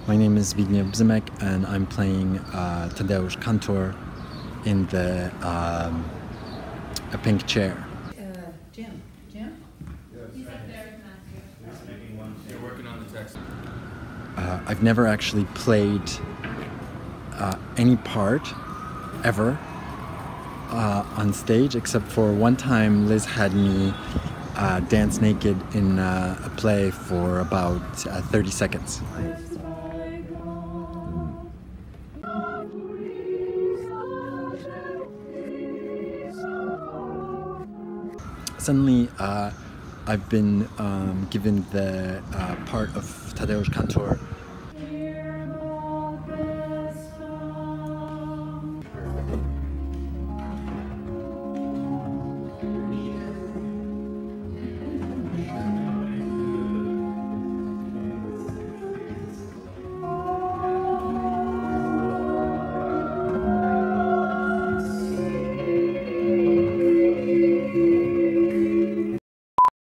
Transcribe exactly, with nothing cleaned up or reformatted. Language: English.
My name is Zbigniew Bzymek, and I'm playing uh, Tadeusz Kantor in the um, a pink chair. Uh, Jim, Jim? He's up there. You're working on the text. Uh, I've never actually played uh, any part ever uh, on stage, except for one time Liz had me uh, dance naked in uh, a play for about uh, thirty seconds. Suddenly, uh, I've been um, given the uh, part of Tadeusz Kantor.